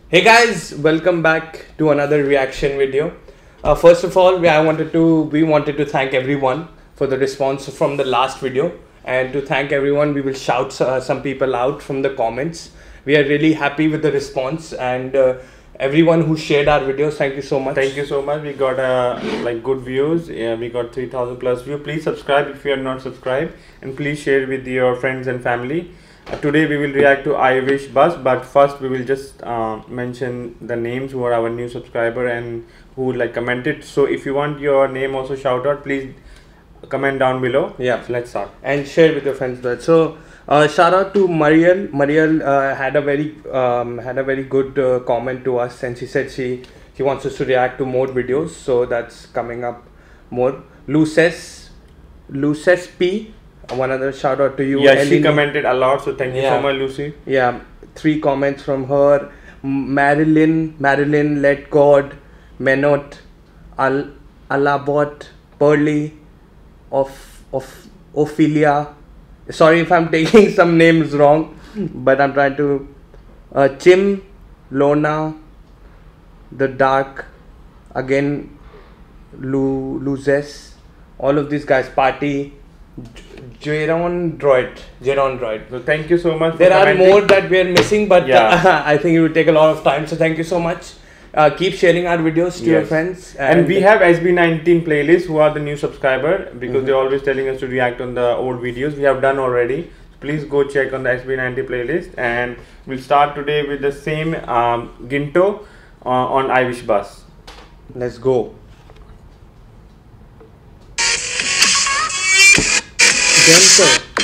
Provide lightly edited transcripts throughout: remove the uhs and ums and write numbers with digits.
Hey guys, welcome back to another reaction video. First of all, we wanted to thank everyone for the response from the last video, and to thank everyone, we will shout some people out from the comments. We are really happy with the response, and everyone who shared our videos, thank you so much. Thank you so much. We got like good views. We got 3,000 plus views. Please subscribe if you are not subscribed, and please share with your friends and family. Today we will react to I Wish Bus, but first we will just mention the names who are our new subscriber and who like commented. So if you want your name also shout out, please comment down below. Yeah, so let's start and share with your friends. So shout out to Mariel. Mariel had a very good comment to us, and she said she wants us to react to more videos. So that's coming up more. Luces P. One other shout out to you. Yeah, she commented a lot, so thank you so much, Lucy. Yeah, 3 comments from her. Marilyn, Let God, Menot, Alabot, Pearly, of Ophelia. Sorry if I'm taking some names wrong, but I'm trying to. Chim, Lona, The Dark, again, Luzes, all of these guys, Party. Jeron Droid. So thank you so much. There are more that we are missing, but I think it will take a lot of time. So thank you so much. Keep sharing our videos to your friends. And we have SB19 playlists who are the new subscriber, because they're always telling us to react on the old videos. We have done already. Please go check on the SB90 playlist, and we'll start today with the same Ginto on I Wish Bus. Let's go. Hey,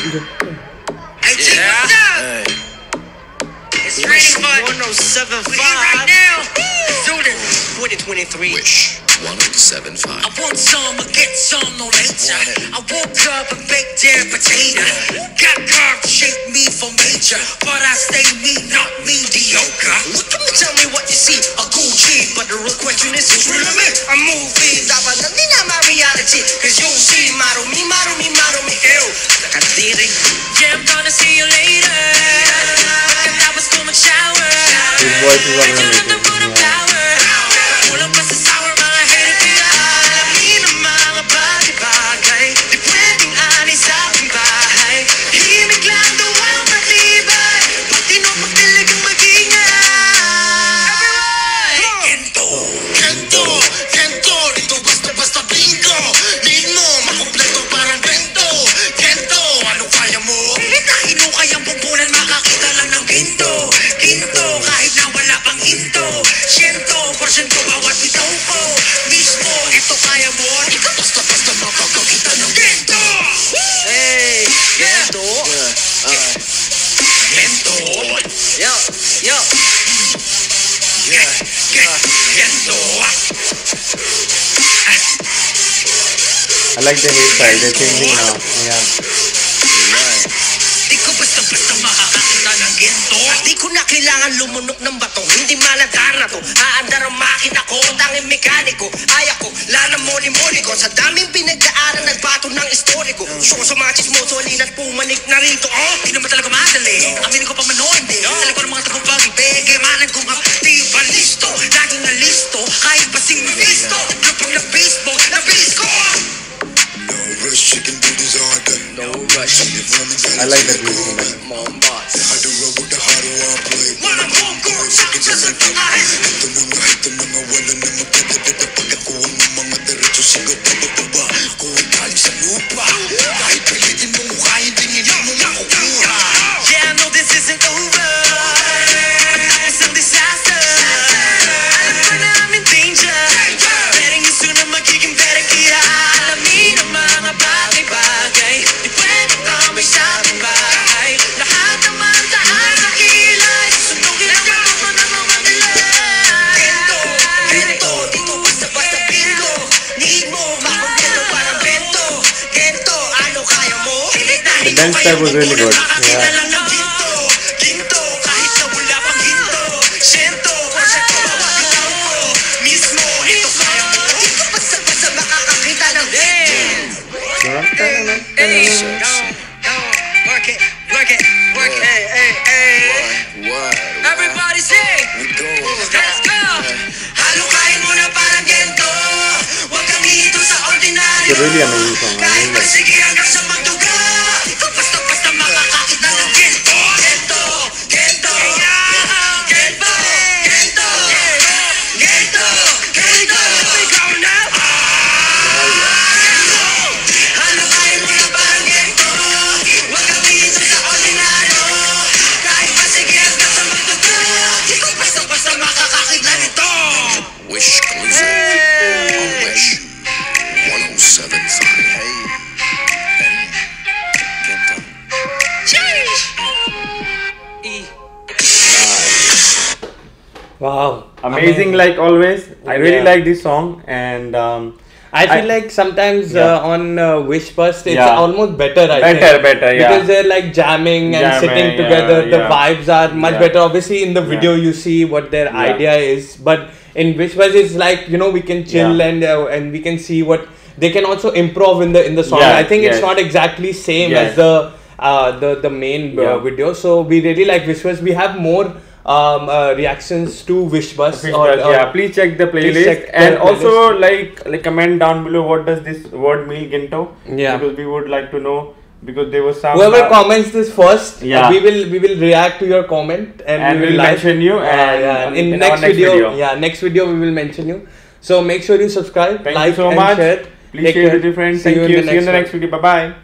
G, what's up? It's raining fun. 1075. We're here right now. Do this. 2023. Wish 1075. I want some, I get some, no later. I woke up and baked their potato. Got carved to shape me for major, but I stay me, not mediocre. Tell me what you see, a Gucci, but the real question is, it's real me. A movie, dapat nandun na my reality. Cause you see, model me, ew. Yeah, I'm gonna see you later. And I was going to shower. His voice is amazing. Pull up as a sour, my head to be alam ng mga bagay-bagay. Di pwedeng ani sa aking bahay. Himig lang daw ang matibay. Pag tinupagdilig ang magingay. Kento, Kento, Kento. Dito basta-basta bingo. Need mo, makumpleto parang bento. Kento, ano kaya mo? Hino kayang pumpunan, makakita lang ng ginto. Ginto, kahit na wala pang hinto. 100% bawat bitaw ko. Mismo, ito kaya mo. Di ka basta-basta makakakita ng ginto. Hey, ginto. Ginto. Yo. Ginto. I like the hairstyle, they're changing now. Yeah. Di ko basta-basta makakakita ng ginto. Di ko na kailangan lumunok ng bato. Hindi maladar na to. Aandar ang makina ko, tanging mekaniko. Ayak ko, lana moni-moni ko. Sa daming pinag-aaral, nagbato ng istoriko. Show sa mga chismoso, alina't pumanik na rito. Di naman talaga madali. Aminin ko pa man o hindi. Dali ko ng mga tagumpag ibeke. Manan kong di ba listo. Laging na listo, kahit pa sing listo. Lupang na baseball, na ko. No rush, you can do this all day. No rush. I like that music. Mom boss. How to roll with the hard one play. Wanna move, go, just like the eyes. Ito mga wala na magdadadada. Pag ako ang mga diretso sigaw pa. Kung galing sa lupa, kahit pilitin mo mukha, hindi nila mo makukuha. Yeah, I know this isn't over. It's a disaster. Alam ko na I'm in danger. Pero yung soon magiging better. Kaya alamin ang mga bagay-bagay. Di pwede kami sa ating bahay. Lahat naman taas sa kilay. Sundugin ang mga mga delay. Gento, dito basta-basta bingo. Need mo, makumpleto parang bento. Gento, ano kaya mo? The dance step was really good. Yeah. Work it, work it, work it. Everybody say, Really amazing song. I Kahit mean, like, masige hanggang sa magduga, di ko basta-basta makakakita ng ginto. Ginto, ginto, ginto, ginto, ginto, ginto. Ikaw na. Hanapin mo na ba ang ginto? Huwag gawin ito sa ordinaryo. Kahit masige hanggang sa magduga, di ko basta-basta makakakita nito. Wish exclusive on Wish 1075. Hey, Kento. Wow. amazing like always. I really Yeah. like this song, and I feel like sometimes Yeah. on Wish Bust it's Yeah. almost better. I Better, think. better, yeah. Because they're like jamming and sitting Jamming, together. yeah, The yeah. vibes are much Yeah. better. Obviously, in the video you see what their Yeah. idea is, but in Wish Bust it's like we can chill Yeah. and we can see what they can also improv in the song. Yes, I think it's yes. not exactly same Yes. as the main Yeah. video. So we really like Wish Bust. We have more reactions to Wish Bust. Wish Bust, yeah, please check the playlist, check the and also playlist. like comment down below what does this word mean, Ginto? Yeah. Because we would like to know, because there was some Whoever comments this first, Yeah. we will react to your comment and we'll live- mention you, and yeah, in in next our next video, video. yeah, next video we will mention you. So make sure you subscribe, Thank like you so and much. share. Please Take share care. with your friends. See Thank you. See you in the one. next video. Bye bye.